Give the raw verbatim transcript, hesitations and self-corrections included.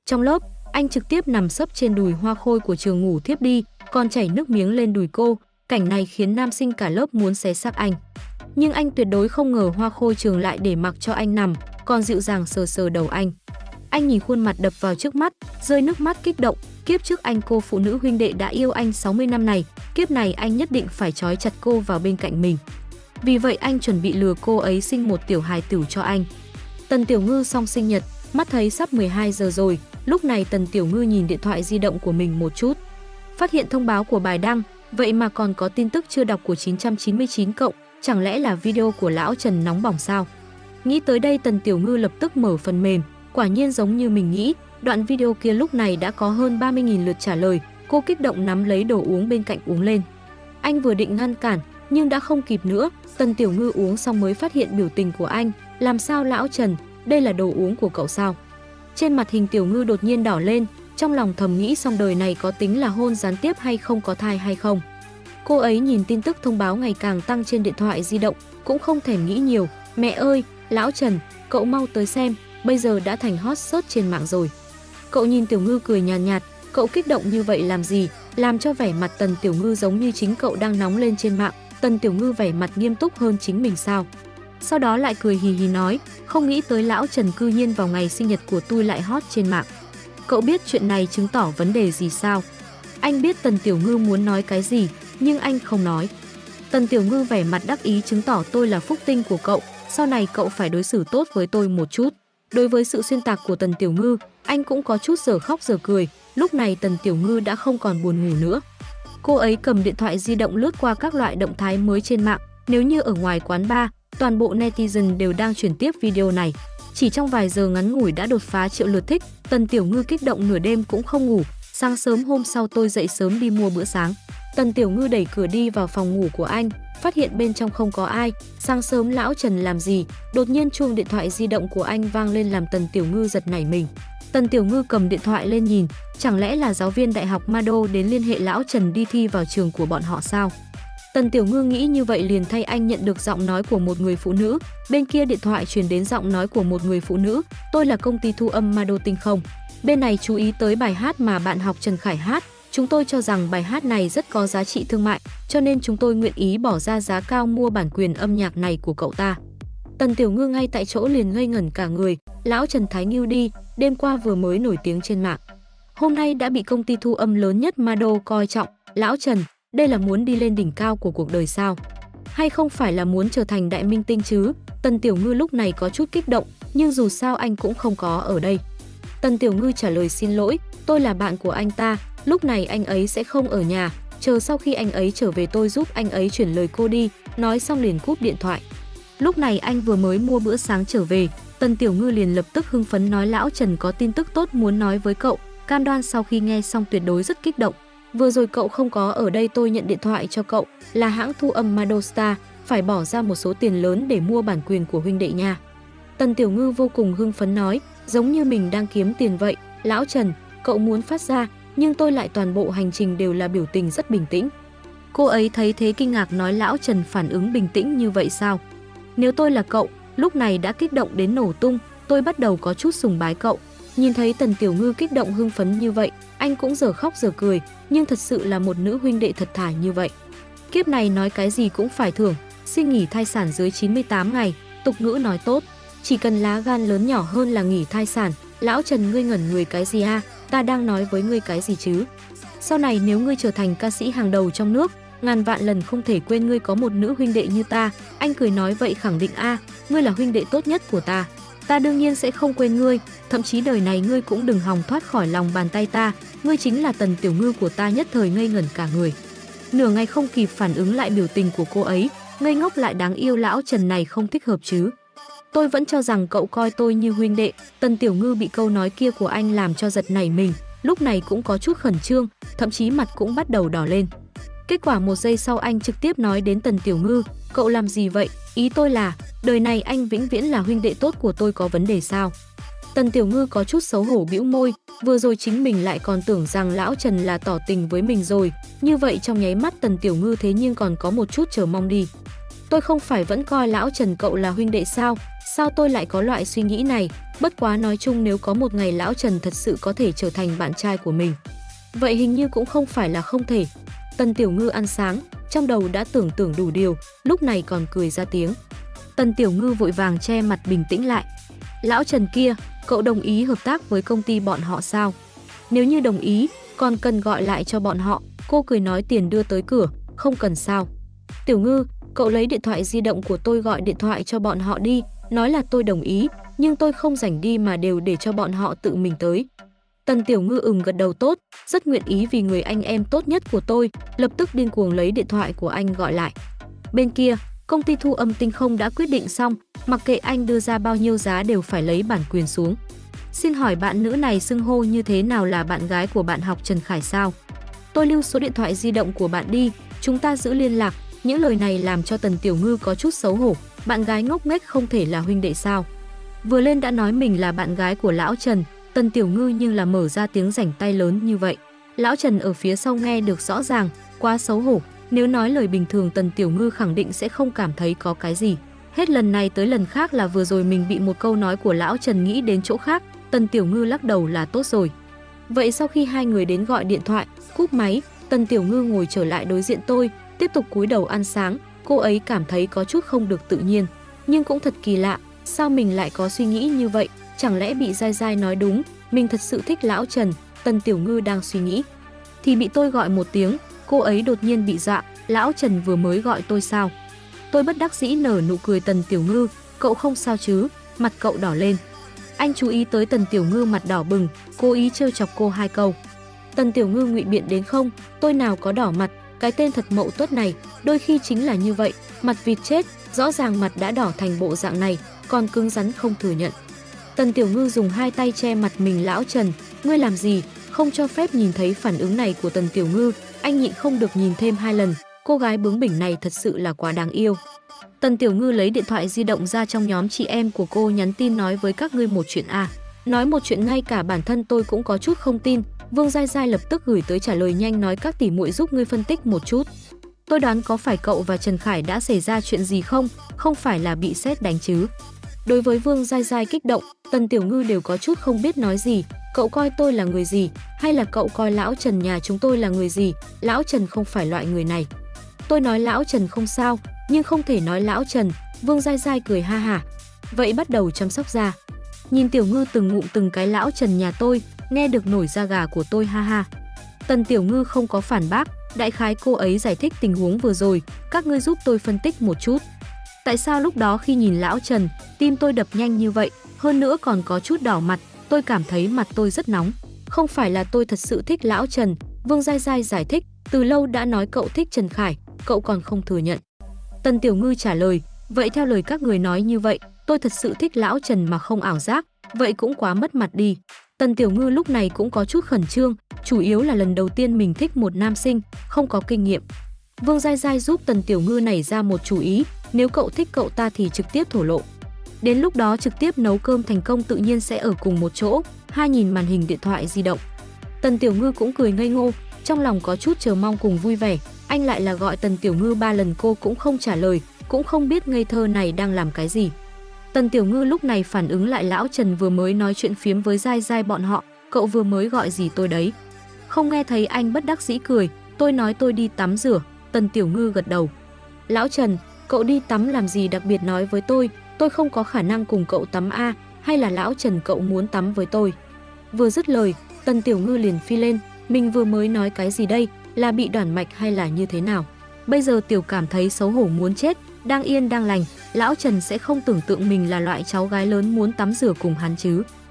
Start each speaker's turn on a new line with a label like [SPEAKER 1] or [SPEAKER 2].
[SPEAKER 1] Trong lớp, anh trực tiếp nằm sấp trên đùi Hoa Khôi của trường ngủ thiếp đi, còn chảy nước miếng lên đùi cô. Cảnh này khiến nam sinh cả lớp muốn xé xác anh. Nhưng anh tuyệt đối không ngờ Hoa Khôi trường lại để mặc cho anh nằm, còn dịu dàng sờ sờ đầu anh. Anh nhìn khuôn mặt đập vào trước mắt, rơi nước mắt kích động. Kiếp trước anh cô phụ nữ huynh đệ đã yêu anh sáu mươi năm này, kiếp này anh nhất định phải trói chặt cô vào bên cạnh mình. Vì vậy anh chuẩn bị lừa cô ấy sinh một tiểu hài tử cho anh. Tần Tiểu Ngư xong sinh nhật, mắt thấy sắp mười hai giờ rồi, lúc này Tần Tiểu Ngư nhìn điện thoại di động của mình một chút. Phát hiện thông báo của bài đăng, vậy mà còn có tin tức chưa đọc của chín trăm chín mươi chín cộng, chẳng lẽ là video của lão Trần nóng bỏng sao? Nghĩ tới đây Tần Tiểu Ngư lập tức mở phần mềm, quả nhiên giống như mình nghĩ, đoạn video kia lúc này đã có hơn ba mươi nghìn lượt trả lời, cô kích động nắm lấy đồ uống bên cạnh uống lên. Anh vừa định ngăn cản, nhưng đã không kịp nữa, Tần Tiểu Ngư uống xong mới phát hiện biểu tình của anh, làm sao lão Trần, đây là đồ uống của cậu sao? Trên mặt hình Tiểu Ngư đột nhiên đỏ lên, trong lòng thầm nghĩ xong đời này có tính là hôn gián tiếp hay không, có thai hay không. Cô ấy nhìn tin tức thông báo ngày càng tăng trên điện thoại di động, cũng không thèm nghĩ nhiều, mẹ ơi, lão Trần, cậu mau tới xem, bây giờ đã thành hot search trên mạng rồi. Cậu nhìn Tiểu Ngư cười nhàn nhạt, nhạt, cậu kích động như vậy làm gì, làm cho vẻ mặt Tần Tiểu Ngư giống như chính cậu đang nóng lên trên mạng. Tần Tiểu Ngư vẻ mặt nghiêm túc hơn chính mình sao? Sau đó lại cười hì hì nói, không nghĩ tới lão Trần cư nhiên vào ngày sinh nhật của tôi lại hot trên mạng. Cậu biết chuyện này chứng tỏ vấn đề gì sao? Anh biết Tần Tiểu Ngư muốn nói cái gì, nhưng anh không nói. Tần Tiểu Ngư vẻ mặt đắc ý, chứng tỏ tôi là phúc tinh của cậu, sau này cậu phải đối xử tốt với tôi một chút. Đối với sự xuyên tạc của Tần Tiểu Ngư, anh cũng có chút giờ khóc giờ cười, lúc này Tần Tiểu Ngư đã không còn buồn ngủ nữa. Cô ấy cầm điện thoại di động lướt qua các loại động thái mới trên mạng, nếu như ở ngoài quán bar, toàn bộ netizen đều đang chuyển tiếp video này. Chỉ trong vài giờ ngắn ngủi đã đột phá triệu lượt thích, Tần Tiểu Ngư kích động nửa đêm cũng không ngủ, sáng sớm hôm sau tôi dậy sớm đi mua bữa sáng. Tần Tiểu Ngư đẩy cửa đi vào phòng ngủ của anh, phát hiện bên trong không có ai, sáng sớm lão Trần làm gì, đột nhiên chuông điện thoại di động của anh vang lên làm Tần Tiểu Ngư giật nảy mình. Tần Tiểu Ngư cầm điện thoại lên nhìn, chẳng lẽ là giáo viên đại học Mado đến liên hệ lão Trần đi thi vào trường của bọn họ sao? Tần Tiểu Ngư nghĩ như vậy liền thay anh nhận được giọng nói của một người phụ nữ, bên kia điện thoại truyền đến giọng nói của một người phụ nữ, tôi là công ty thu âm Mado Tinh không. Bên này chú ý tới bài hát mà bạn học Trần Khải hát, chúng tôi cho rằng bài hát này rất có giá trị thương mại, cho nên chúng tôi nguyện ý bỏ ra giá cao mua bản quyền âm nhạc này của cậu ta. Tần Tiểu Ngư ngay tại chỗ liền ngây ngẩn cả người, lão Trần Thái Ngưu đi, đêm qua vừa mới nổi tiếng trên mạng. Hôm nay đã bị công ty thu âm lớn nhất Mado coi trọng, lão Trần, đây là muốn đi lên đỉnh cao của cuộc đời sao? Hay không phải là muốn trở thành đại minh tinh chứ? Tần Tiểu Ngư lúc này có chút kích động, nhưng dù sao anh cũng không có ở đây. Tần Tiểu Ngư trả lời xin lỗi, tôi là bạn của anh ta, lúc này anh ấy sẽ không ở nhà, chờ sau khi anh ấy trở về tôi giúp anh ấy chuyển lời cô đi, nói xong liền cúp điện thoại. Lúc này anh vừa mới mua bữa sáng trở về, Tần Tiểu Ngư liền lập tức hưng phấn nói lão Trần có tin tức tốt muốn nói với cậu, cam đoan sau khi nghe xong tuyệt đối rất kích động. Vừa rồi cậu không có ở đây tôi nhận điện thoại cho cậu, là hãng thu âm Madostar, phải bỏ ra một số tiền lớn để mua bản quyền của huynh đệ nha. Tần Tiểu Ngư vô cùng hưng phấn nói, giống như mình đang kiếm tiền vậy, lão Trần, cậu muốn phát ra, nhưng tôi lại toàn bộ hành trình đều là biểu tình rất bình tĩnh. Cô ấy thấy thế kinh ngạc nói lão Trần phản ứng bình tĩnh như vậy sao? Nếu tôi là cậu, lúc này đã kích động đến nổ tung, tôi bắt đầu có chút sùng bái cậu. Nhìn thấy Tần Tiểu Ngư kích động hưng phấn như vậy, anh cũng giờ khóc giờ cười, nhưng thật sự là một nữ huynh đệ thật thà như vậy. Kiếp này nói cái gì cũng phải thưởng, xin nghỉ thai sản dưới chín mươi tám ngày, tục ngữ nói tốt, chỉ cần lá gan lớn nhỏ hơn là nghỉ thai sản. Lão Trần ngươi ngẩn người cái gì a? Ta đang nói với ngươi cái gì chứ? Sau này nếu ngươi trở thành ca sĩ hàng đầu trong nước, ngàn vạn lần không thể quên ngươi có một nữ huynh đệ như ta. Anh cười nói vậy khẳng định a, ngươi là huynh đệ tốt nhất của ta. Ta đương nhiên sẽ không quên ngươi, thậm chí đời này ngươi cũng đừng hòng thoát khỏi lòng bàn tay ta, ngươi chính là Tần Tiểu Ngư của ta. Nhất thời ngây ngẩn cả người. Nửa ngày không kịp phản ứng lại biểu tình của cô ấy, ngây ngốc lại đáng yêu, lão Trần này không thích hợp chứ. Tôi vẫn cho rằng cậu coi tôi như huynh đệ. Tần Tiểu Ngư bị câu nói kia của anh làm cho giật nảy mình, lúc này cũng có chút khẩn trương, thậm chí mặt cũng bắt đầu đỏ lên. Kết quả một giây sau anh trực tiếp nói đến Tần Tiểu Ngư, cậu làm gì vậy? Ý tôi là, đời này anh vĩnh viễn là huynh đệ tốt của tôi, có vấn đề sao? Tần Tiểu Ngư có chút xấu hổ bĩu môi, vừa rồi chính mình lại còn tưởng rằng lão Trần là tỏ tình với mình rồi, như vậy trong nháy mắt Tần Tiểu Ngư thế nhưng còn có một chút chờ mong đi. Tôi không phải vẫn coi lão Trần cậu là huynh đệ sao? Sao tôi lại có loại suy nghĩ này, bất quá nói chung nếu có một ngày lão Trần thật sự có thể trở thành bạn trai của mình. Vậy hình như cũng không phải là không thể. Tần Tiểu Ngư ăn sáng, trong đầu đã tưởng tưởng đủ điều, lúc này còn cười ra tiếng. Tần Tiểu Ngư vội vàng che mặt bình tĩnh lại. Lão Trần kia, cậu đồng ý hợp tác với công ty bọn họ sao? Nếu như đồng ý, còn cần gọi lại cho bọn họ. Cô cười nói tiền đưa tới cửa, không cần sao. Tiểu Ngư, cậu lấy điện thoại di động của tôi gọi điện thoại cho bọn họ đi, nói là tôi đồng ý, nhưng tôi không rảnh đi mà đều để cho bọn họ tự mình tới. Tần Tiểu Ngư ừm gật đầu tốt, rất nguyện ý vì người anh em tốt nhất của tôi, lập tức điên cuồng lấy điện thoại của anh gọi lại. Bên kia, công ty thu âm Tinh Không đã quyết định xong, mặc kệ anh đưa ra bao nhiêu giá đều phải lấy bản quyền xuống. Xin hỏi bạn nữ này xưng hô như thế nào, là bạn gái của bạn học Trần Khải sao? Tôi lưu số điện thoại di động của bạn đi, chúng ta giữ liên lạc. Những lời này làm cho Tần Tiểu Ngư có chút xấu hổ, bạn gái ngốc nghếch không thể là huynh đệ sao? Vừa lên đã nói mình là bạn gái của lão Trần, Tần Tiểu Ngư nhưng là mở ra tiếng rảnh tay lớn như vậy. Lão Trần ở phía sau nghe được rõ ràng, quá xấu hổ, nếu nói lời bình thường Tần Tiểu Ngư khẳng định sẽ không cảm thấy có cái gì. Hết lần này tới lần khác là vừa rồi mình bị một câu nói của lão Trần nghĩ đến chỗ khác, Tần Tiểu Ngư lắc đầu là tốt rồi. Vậy sau khi hai người đến gọi điện thoại, cúp máy, Tần Tiểu Ngư ngồi trở lại đối diện tôi, tiếp tục cúi đầu ăn sáng, cô ấy cảm thấy có chút không được tự nhiên. Nhưng cũng thật kỳ lạ, sao mình lại có suy nghĩ như vậy, chẳng lẽ bị Giai Giai nói đúng, mình thật sự thích lão Trần, Tần Tiểu Ngư đang suy nghĩ. Thì bị tôi gọi một tiếng, cô ấy đột nhiên bị dọa, lão Trần vừa mới gọi tôi sao? Tôi bất đắc dĩ nở nụ cười. Tần Tiểu Ngư, cậu không sao chứ? Mặt cậu đỏ lên. Anh chú ý tới Tần Tiểu Ngư mặt đỏ bừng, cố ý trêu chọc cô hai câu. Tần Tiểu Ngư ngụy biện đến không, tôi nào có đỏ mặt, cái tên thật mậu tuất này, đôi khi chính là như vậy, mặt vịt chết, rõ ràng mặt đã đỏ thành bộ dạng này, còn cứng rắn không thừa nhận. Tần Tiểu Ngư dùng hai tay che mặt mình. Lão Trần, ngươi làm gì, không cho phép nhìn thấy phản ứng này của Tần Tiểu Ngư, anh nhịn không được nhìn thêm hai lần, cô gái bướng bỉnh này thật sự là quá đáng yêu. Tần Tiểu Ngư lấy điện thoại di động ra, trong nhóm chị em của cô nhắn tin nói với các ngươi một chuyện à. Nói một chuyện ngay cả bản thân tôi cũng có chút không tin. Vương Giai Giai lập tức gửi tới trả lời nhanh, nói các tỷ muội giúp ngươi phân tích một chút. Tôi đoán có phải cậu và Trần Khải đã xảy ra chuyện gì không, không phải là bị sét đánh chứ. Đối với Vương Giai Giai kích động, Tần Tiểu Ngư đều có chút không biết nói gì. Cậu coi tôi là người gì, hay là cậu coi lão Trần nhà chúng tôi là người gì? Lão Trần không phải loại người này. Tôi nói lão Trần không sao, nhưng không thể nói lão Trần. Vương Giai Giai cười ha hả. Vậy bắt đầu chăm sóc da. Nhìn Tiểu Ngư từng ngụm từng cái lão Trần nhà tôi, nghe được nổi da gà của tôi ha ha. Tần Tiểu Ngư không có phản bác, đại khái cô ấy giải thích tình huống vừa rồi, các ngươi giúp tôi phân tích một chút. Tại sao lúc đó khi nhìn lão Trần, tim tôi đập nhanh như vậy, hơn nữa còn có chút đỏ mặt, tôi cảm thấy mặt tôi rất nóng. Không phải là tôi thật sự thích lão Trần, Vương Giai Giai giải thích, từ lâu đã nói cậu thích Trần Khải, cậu còn không thừa nhận. Tần Tiểu Ngư trả lời, vậy theo lời các người nói như vậy, tôi thật sự thích lão Trần mà không ảo giác, vậy cũng quá mất mặt đi. Tần Tiểu Ngư lúc này cũng có chút khẩn trương, chủ yếu là lần đầu tiên mình thích một nam sinh, không có kinh nghiệm. Vương Giai Giai giúp Tần Tiểu Ngư nảy ra một chủ ý, nếu cậu thích cậu ta thì trực tiếp thổ lộ. Đến lúc đó trực tiếp nấu cơm thành công, tự nhiên sẽ ở cùng một chỗ, hai nhìn màn hình điện thoại di động. Tần Tiểu Ngư cũng cười ngây ngô, trong lòng có chút chờ mong cùng vui vẻ, anh lại là gọi Tần Tiểu Ngư ba lần cô cũng không trả lời, cũng không biết ngây thơ này đang làm cái gì. Tần Tiểu Ngư lúc này phản ứng lại, lão Trần vừa mới nói chuyện phiếm với Giai Giai bọn họ, cậu vừa mới gọi gì tôi đấy. Không nghe thấy anh bất đắc dĩ cười, tôi nói tôi đi tắm rửa. Tần Tiểu Ngư gật đầu. Lão Trần, cậu đi tắm làm gì đặc biệt nói với tôi, tôi không có khả năng cùng cậu tắm a, hay là lão Trần cậu muốn tắm với tôi. Vừa dứt lời, Tần Tiểu Ngư liền phi lên, mình vừa mới nói cái gì đây, là bị đoản mạch hay là như thế nào. Bây giờ Tiểu cảm thấy xấu hổ muốn chết, đang yên đang lành, lão Trần sẽ không tưởng tượng mình là loại cháu gái lớn muốn tắm rửa cùng hắn chứ.